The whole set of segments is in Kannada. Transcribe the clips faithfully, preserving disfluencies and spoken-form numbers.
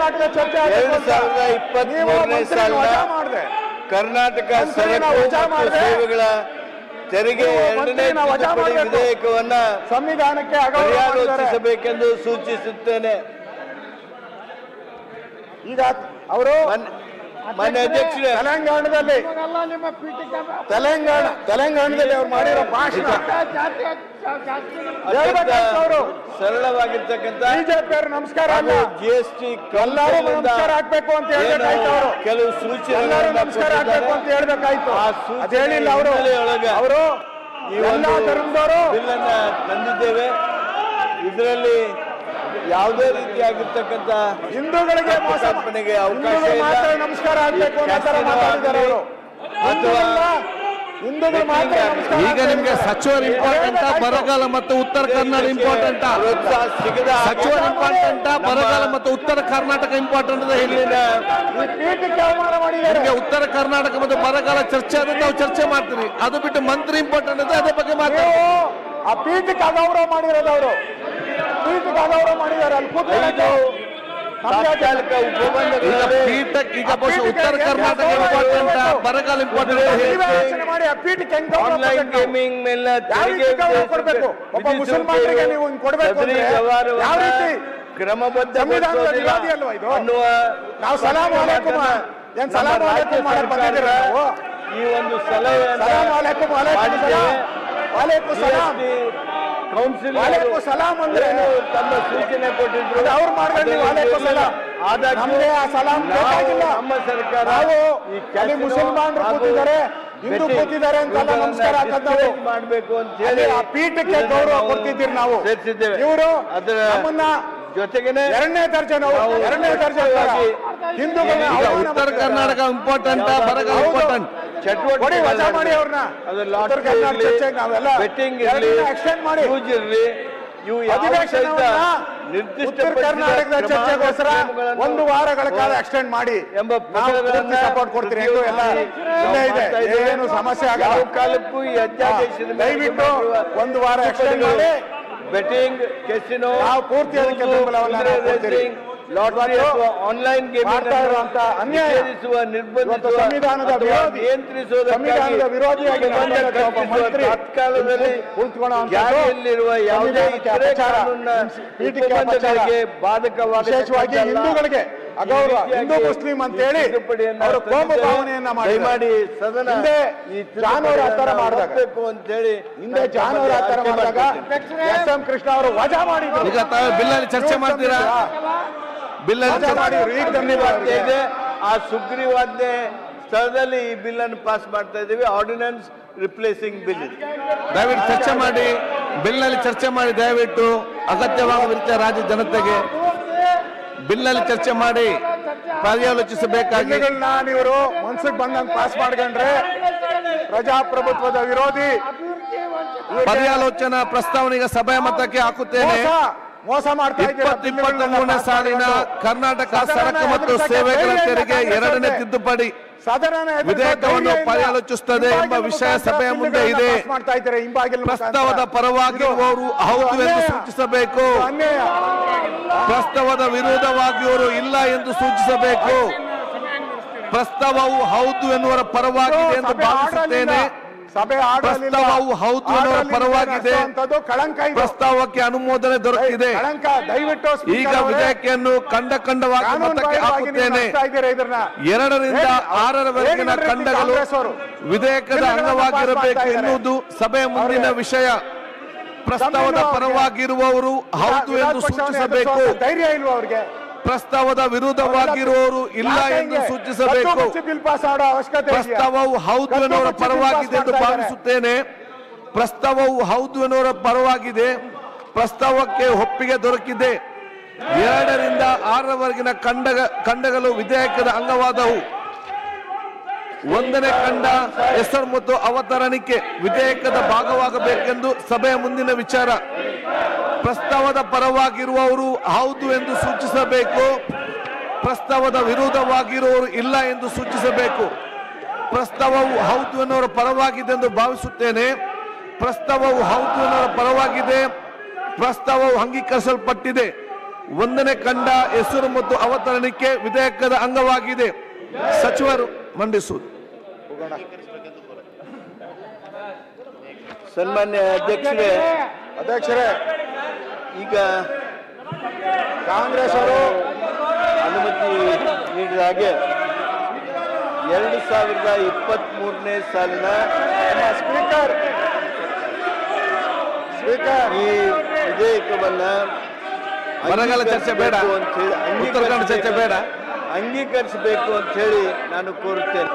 ಕರ್ನಾಟಕ ಚರ್ಚೆ ಎರಡು ಸಾವಿರದ ಇಪ್ಪತ್ಮೂರನೇ ಸಾಲಿನ ಕರ್ನಾಟಕ ಸರಕು ಮತ್ತು ಸೇವೆಗಳ ತೆರಿಗೆ ಎರಡನೇ ತಿದ್ದುಪಡಿ ವಿಧೇಯಕವನ್ನ ಸಂವಿಧಾನಕ್ಕೆ ಪರ್ಯಾಲೋಚಿಸಬೇಕೆಂದು ಸೂಚಿಸುತ್ತೇನೆ. ಈಗ ಅವರು ಮಾನ್ಯ ಅಧ್ಯಕ್ಷರೇ, ತೆಲಂಗಾಣದಲ್ಲಿ ತೆಲಂಗಾಣ ತೆಲಂಗಾಣದಲ್ಲಿ ಅವ್ರು ಮಾಡಿರೋ ಭಾಷಣ ಅವರು ಸರಳವಾಗಿರ್ತಕ್ಕಂಥ ಬಿಜೆಪಿ ಅವರು ನಮಸ್ಕಾರ ಅಲ್ಲ ಜಿಎಸ್ಟಿ ಎಲ್ಲರೂ ನಮಸ್ಕಾರ ಹಾಕ್ಬೇಕು ಅಂತ ಹೇಳ್ಬೇಕಾಯ್ತು. ಅವರು ಕೆಲವು ಸೂಚನೆ ನಮಸ್ಕಾರ ಹಾಕ್ಬೇಕು ಅಂತ ಹೇಳ್ಬೇಕಾಯ್ತು. ಅದು ಹೇಳಿಲ್ಲ ಅವರು. ಅವರು ಎಲ್ಲ ಧರ್ಮದವರು ಬಿಲ್ ಅನ್ನ ತಂದಿದ್ದೇವೆ. ಇದರಲ್ಲಿ ಯಾವುದೇ ರೀತಿಯಾಗಿರ್ತಕ್ಕಂಥ ಹಿಂದೂಗಳಿಗೆ ಮೋಸಪಣೆಗೆ ಅವಕಾಶ ಇಲ್ಲ. ನಮಸ್ಕಾರ ಆಗ್ಬೇಕು ಅನ್ನೋ ಮಾತಾಡಿದ್ದಾರೆ ಅವರು. ಹಿಂದೂಗಳು ಮಾತ್ರ ಈಗ ನಿಮ್ಗೆ ಸಚಿವರು ಇಂಪಾರ್ಟೆಂಟ್, ಬರಗಾಲ ಮತ್ತು ಉತ್ತರ ಕನ್ನಡ ಇಂಪಾರ್ಟೆಂಟ್, ಸಚಿವರು ಇಂಪಾರ್ಟೆಂಟ್, ಬರಗಾಲ ಮತ್ತು ಉತ್ತರ ಕರ್ನಾಟಕ ಇಂಪಾರ್ಟೆಂಟ್ ಅಂತ ಹೇಳಿ ನಿಮ್ಗೆ ಉತ್ತರ ಕರ್ನಾಟಕ ಮತ್ತು ಬರಗಾಲ ಚರ್ಚೆ ಆದ್ರೆ ನಾವು ಚರ್ಚೆ ಮಾಡ್ತೀವಿ. ಅದು ಬಿಟ್ಟು ಮಂತ್ರಿ ಇಂಪಾರ್ಟೆಂಟ್ ಅಂದ್ರೆ ಅದ್ರ ಬಗ್ಗೆ ಮಾತಾಡಿ. ಆ ಪೀಠಕ್ಕೆ ಅಗೌರವ ಮಾಡಿರೋದು ಅವರು. ಪೀಠಕ್ಕೆ ಅಗೌರವ ಮಾಡಿದ್ದಾರೆ. ಅಲ್ಲಿ ಕೂತ್ಕೊಂಡು ಪೀಠಕ್ಕೆ ಈಗ ಉತ್ತರ ಕರ್ನಾಟಕ ಇಂಪಾರ್ಟೆಂಟ್, ಬರಗಾಲ ಇಂಪಾರ್ಟೆಂಟ್ ಮಾಡಿ ಆ ಪೀಠಕ್ಕೆ ಹೆಂಗ್ ಆನ್ಲೈನ್ ಗೇಮಿಂಗ್ ಮೇಲೆ ಕೊಡ್ಬೇಕು. ಒಬ್ಬ ಮುಸಲ್ಮಾನರಿಗೆ ನೀವು ಹಿಂಗ್ ಕೊಡ್ಬೇಕು ಅಂದ್ರೆ ಯಾವ ರೀತಿ ಕ್ರಮಬದ್ಧ ಅಲ್ವಾ ಇದು? ನಾವು ಸಲಾಮ್ ಅಲೈಕುಮ್ ಏನ್ ಸಲಾಮ್ ಅಲೈಕುಮ್ ಮಾಡಕ್ ಬಂದಿದ್ದೀರಾ ನಾವು? ಈ ಒಂದು ಸಲಹೆ ಸಲಾಮ್ ಅಲೈಕುಮ್ ವಾಲೇಕುಮ್ ಸಲಾಮ್ ಕೌನ್ಸಿಲ್ ವಾಲೇಕುಮ್ ಸಲಾಮ್ ಅಂದ್ರೆ ತಮ್ಮ ಸೂಚನೆ ಕೊಟ್ಟಿದ್ರು. ಅವ್ರು ಮಾಡ್ಕೊಂಡು ವಾಲೇಕುಮ್ ಸಲಾಮ್ ನಮ್ಗೆ ಆ ಸಲಾಮ್ ಬೇಕಾಗಿಲ್ಲ. ನಮ್ಮ ಸರ್ಕಾರ ನಾವು ಅಲ್ಲಿ ಮುಸಲ್ಮಾನರು ಕೂತಿದ್ದಾರೆ, ಹಿಂದೂ ಕೂತಿದ್ದಾರೆ ಅಂತೆಲ್ಲ ನಮಸ್ಕಾರ ಹಾಕೋದು ಮಾಡ್ಬೇಕು ಅಂತ ಹೇಳಿ ಆ ಪೀಠಕ್ಕೆ ಗೌರವ ಕೊಡ್ತಿದ್ದೀರಿ ನಾವು. ಸೇರಿಸಿದ್ದೇವೆ. ಇವರು ಅದರ ನಮ್ಮನ್ನ ಜೊತೆಗೇನೆ ಎರಡನೇ ದರ್ಜೆ ನಾವು ಎರಡನೇ ದರ್ಜೆ ಹಿಂದೂಗಳನ್ನ ಉತ್ತರ ಕರ್ನಾಟಕ ಇಂಪಾರ್ಟೆಂಟ್, ಬರಗಾಲ ಇಂಪಾರ್ಟೆಂಟ್. ಚಟುವಟಿಕೆ ವಜಾ ಮಾಡಿ ಅವ್ರನ್ನ ಉತ್ತರ ಕರ್ನಾಟಕ ಚರ್ಚೆ ನಾವೆಲ್ಲ ಬೆಟ್ಟಿಂಗ್ ಎಕ್ಸ್ಟೆಂಡ್ ಮಾಡಿ ಇರಲಿ. ಇವು ಅಧಿವೇಶನವನ್ನ ಉತ್ತರ ಕರ್ನಾಟಕದ ಚರ್ಚೆಗೋಸ್ಕರ ಒಂದು ವಾರಗಳ ಕಾಲ ಎಕ್ಸ್ಟೆಂಡ್ ಮಾಡಿ ಎಂಬ ಸಪೋರ್ಟ್ ಕೊಡ್ತೀರಿ. ಹೆಂಗೋ ಎಲ್ಲ ಇಲ್ಲೇ ಇದೆ, ಏನು ಸಮಸ್ಯೆ ಆಗಲ್ಲ. ಕಾಲಕ್ಕೂ ಈ ಅಧ್ಯಾದೇಶದ ದಯವಿಟ್ಟು ಒಂದು ವಾರ ಎಕ್ಸ್ಟೆಂಡ್ ಮಾಡಿ. ಬೆಟ್ಟಿಂಗ್, ಕೆಸಿನೋ, ನಾವು ಪೂರ್ತಿ ಅದಕ್ಕೆ ಬೆಂಬಲವನ್ನ ಕೊಡ್ತೀರಿ. ಲಾಟರಿ ಅಥವಾ ಆನ್ಲೈನ್ ಗೇಮಿಂಗ್ ನಿಷೇಧಿಸುವ, ನಿರ್ಬಂಧಿಸುವ, ಸಂವಿಧಾನದ ವಿರೋಧಿ ಸಂವಿಧಾನದ ವಿರೋಧಿಯಾಗಿ ತತ್ಕಾಲದಲ್ಲಿ ಜಾರಿಯಲ್ಲಿರುವ ಯಾವುದೇ ಇತರೆ ಕಾನೂನಿಗೆ ಬಾಧಕವಾದ ವಿಶೇಷವಾಗಿ ಹಿಂದೂಗಳಿಗೆ ಅಗೌರವ, ಹಿಂದೂ ಮುಸ್ಲಿಂ ಅಂತ ಹೇಳಿ ಅವರು ಕೋಮು ಭಾವನೆಯನ್ನ ಮಾಡಿ ಸದನ ಜಾನುವಾರು ಆತರ ಮಾಡಿದಾಗ ಅಂತ ಹೇಳಿ ಹಿಂದೆ ಜಾನುವಾರು ಆತರ ಮಾಡಿದಾಗ ಎಸ್ ಎಂ ಕೃಷ್ಣ ಅವರು ವಜಾ ಮಾಡಿದ್ರು. ಈಗ ತಾವು ಬಿಲ್ಲಲ್ಲಿ ಚರ್ಚೆ ಮಾಡ್ತೀರಾ? ಬಿಲ್ಲಲ್ಲಿ ಮಾಡಿದ್ರು. ಈಗ ಧನ್ಯವಾದ ಇದೆ. ಆ ಸುಗ್ರೀವಾಜ್ಞೆ ಸ್ಥಳದಲ್ಲಿ ಈ ಬಿಲ್ ಅನ್ನು ಪಾಸ್ ಮಾಡ್ತಾ ಇದ್ದೀವಿ. Ordinance replacing bill. ದಯವಿಟ್ಟು ಚರ್ಚೆ ಮಾಡಿ, ಬಿಲ್ನಲ್ಲಿ ಚರ್ಚೆ ಮಾಡಿ. ದಯವಿಟ್ಟು ಅಗತ್ಯವಾದ ರೀತಿಯ ರಾಜ್ಯ ಜನತೆಗೆ ಬಿಲ್ನಲ್ಲಿ ಚರ್ಚೆ ಮಾಡಿ ಪರ್ಯಾಲೋಚಿಸಬೇಕಾಗಿ. ಇವರು ಮನ್ಸಿಗೆ ಬಂದಂಗೆ ಪಾಸ್ ಮಾಡ್ಕೊಂಡ್ರೆ ಪ್ರಜಾಪ್ರಭುತ್ವದ ವಿರೋಧಿ. ಪರ್ಯಾಲೋಚನಾ ಪ್ರಸ್ತಾವನೆಗೆ ಸಭೆಯ ಮತಕ್ಕೆ ಹಾಕುತ್ತೇನೆ. ಮೋಸ ಮಾಡ್ತಾ ಇಪ್ಪತ್ತು ಇಪ್ಪತ್ಮೂರನೇ ಸಾಲಿನ ಕರ್ನಾಟಕ ಸರಕು ಮತ್ತು ಸೇವೆಗಳ ತೆರಿಗೆ ಎರಡನೇ ತಿದ್ದುಪಡಿ ವಿಧೇಯಕವನ್ನು ಪರ್ಯಾಲೋಚಿಸುತ್ತದೆ ಎಂಬ ವಿಷಯ ಸಭೆಯ ಮುಂದೆ ಇದೆ. ಪ್ರಸ್ತಾವದ ಪರವಾಗಿರುವವರು ಹೌದು ಎಂದು ಸೂಚಿಸಬೇಕು, ಪ್ರಸ್ತಾವದ ವಿರೋಧವಾಗಿರುವವರು ಇಲ್ಲ ಎಂದು ಸೂಚಿಸಬೇಕು. ಪ್ರಸ್ತಾವವು ಹೌದು ಎನ್ನುವರ ಪರವಾಗಿದೆ ಎಂದು ಭಾವಿಸುತ್ತೇನೆ. ಪ್ರಸ್ತಾವವು ಹೌದು ಎನ್ನುವರ ಪರವಾಗಿದೆ. ಪ್ರಸ್ತಾವಕ್ಕೆ ಅನುಮೋದನೆ ದೊರಕಿದೆ. ಈಗ ವಿಧೇಯಕವನ್ನು ಖಂಡ ಖಂಡವಾಗಿ ಮತಕ್ಕೆ ಹಾಕುತ್ತೇನೆ. ಎರಡರಿಂದ ಆರರವರೆಗಿನ ಖಂಡಗಳು ವಿಧೇಯಕದ ಅಂಗವಾಗಿರಬೇಕು ಎನ್ನುವುದು ಸಭೆಯ ಮುಂದಿನ ವಿಷಯ. ಪ್ರಸ್ತಾವದ ಪರವಾಗಿರುವವರು ಹೌದು ಎಂದು ಸೂಚಿಸಬೇಕು, ಪ್ರಸ್ತಾವದ ವಿರುದ್ಧವಾಗಿರುವವರು ಇಲ್ಲ ಎಂದು ಸೂಚಿಸಬೇಕು. ಪ್ರಸ್ತಾವವು ಹೌದು ಎನ್ನುವರ ಪರವಾಗಿದೆ ಎಂದು ಭಾವಿಸುತ್ತೇನೆ. ಪ್ರಸ್ತಾವವು ಹೌದು ಎನ್ನುವರ ಪರವಾಗಿದೆ. ಪ್ರಸ್ತಾವಕ್ಕೆ ಒಪ್ಪಿಗೆ ದೊರಕಿದೆ. ಎರಡರಿಂದ ಆರರವರೆಗಿನ ಖಂಡ ಖಂಡಗಳು ವಿಧೇಯಕದ ಅಂಗವಾದವು. ಒಂದನೇ ಖಂಡ ಹೆಸರು ಮತ್ತು ಅವತರಣಿಕೆ ವಿಧೇಯಕದ ಭಾಗವಾಗಬೇಕೆಂದು ಸಭೆಯ ಮುಂದಿನ ವಿಚಾರ. ಪ್ರಸ್ತಾವದ ಪರವಾಗಿರುವವರು ಹೌದು ಎಂದು ಸೂಚಿಸಬೇಕು, ಪ್ರಸ್ತಾವದ ವಿರೋಧವಾಗಿರುವವರು ಇಲ್ಲ ಎಂದು ಸೂಚಿಸಬೇಕು. ಪ್ರಸ್ತಾವವು ಹೌದು ಎನ್ನುವರ ಪರವಾಗಿದೆ ಎಂದು ಭಾವಿಸುತ್ತೇನೆ. ಪ್ರಸ್ತಾವವು ಹೌದು ಎನ್ನುವರ ಪರವಾಗಿದೆ. ಪ್ರಸ್ತಾವವು ಅಂಗೀಕರಿಸಲ್ಪಟ್ಟಿದೆ. ಒಂದನೇ ಕಂಡ ಹೆಸರು ಮತ್ತು ಅವತರಣಿಕೆ ವಿಧೇಯಕದ ಅಂಗವಾಗಿದೆ. ಸಚಿವರು ಮಂಡಿಸುವುದು. ಸನ್ಮಾನ್ಯ ಅಧ್ಯಕ್ಷರೇ ಅಧ್ಯಕ್ಷರೇ ಈಗ ಕಾಂಗ್ರೆಸ್ ಅವರು ಅನುಮತಿ ನೀಡಿದ ಹಾಗೆ ಎರಡು ಸಾವಿರದ ಇಪ್ಪತ್ತ್ ಮೂರನೇ ಸಾಲಿನ ಸ್ಪೀಕರ್ ಸ್ಪೀಕರ್ ಈ ವಿಧೇಯಕವನ್ನ ಬರಗಾಲ ಚರ್ಚೆ ಬೇಡ, ಅಂತ ಹೇಳಿ ಉತ್ತರ ಕನ್ನಡ ಚರ್ಚೆ ಬೇಡ, ಅಂಗೀಕರಿಸಬೇಕು ಅಂತ ಹೇಳಿ ನಾನು ಕೋರುತ್ತೇನೆ.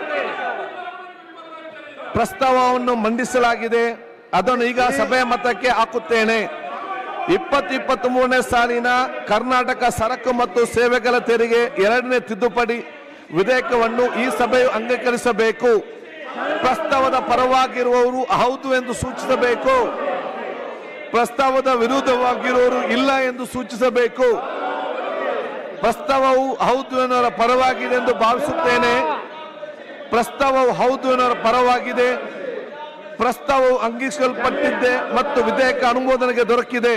ಪ್ರಸ್ತಾವವನ್ನು ಮಂಡಿಸಲಾಗಿದೆ, ಅದನ್ನು ಈಗ ಸಭೆಯ ಮತಕ್ಕೆ ಹಾಕುತ್ತೇನೆ. ಇಪ್ಪತ್ತು ಇಪ್ಪತ್ತ್ ಮೂರನೇ ಸಾಲಿನ ಕರ್ನಾಟಕ ಸರಕು ಮತ್ತು ಸೇವೆಗಳ ತೆರಿಗೆ ಎರಡನೇ ತಿದ್ದುಪಡಿ ವಿಧೇಯಕವನ್ನು ಈ ಸಭೆಯು ಅಂಗೀಕರಿಸಬೇಕು. ಪ್ರಸ್ತಾವದ ಪರವಾಗಿರುವವರು ಹೌದು ಎಂದು ಸೂಚಿಸಬೇಕು. ಪ್ರಸ್ತಾವದ ವಿರುದ್ಧವಾಗಿರುವವರು ಇಲ್ಲ ಎಂದು ಸೂಚಿಸಬೇಕು. ಪ್ರಸ್ತಾವವು ಹೌದು ಎನ್ನುವರ ಪರವಾಗಿದೆ ಎಂದು ಭಾವಿಸುತ್ತೇನೆ. ಪ್ರಸ್ತಾವವು ಹೌದು ಎನ್ನುವರ ಪರವಾಗಿದೆ. ಪ್ರಸ್ತಾವವು ಅಂಗೀಕರಿಸಲ್ಪಟ್ಟಿದೆ ಮತ್ತು ವಿಧೇಯಕ ಅನುಮೋದನೆಗೆ ದೊರಕಿದೆ.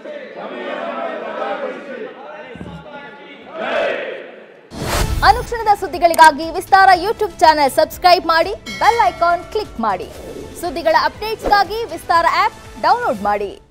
ಅನುಕ್ಷಣದ ಸುದ್ದಿಗಳಿಗಾಗಿ ವಿಸ್ತಾರ ಯೂಟ್ಯೂಬ್ ಚಾನೆಲ್ ಸಬ್ಸ್ಕ್ರೈಬ್ ಮಾಡಿ, ಬೆಲ್ ಐಕಾನ್ ಕ್ಲಿಕ್ ಮಾಡಿ. ಸುದ್ದಿಗಳ ಅಪ್ಡೇಟ್ಸ್ಗಾಗಿ ವಿಸ್ತಾರ ಆಪ್ ಡೌನ್ಲೋಡ್ ಮಾಡಿ.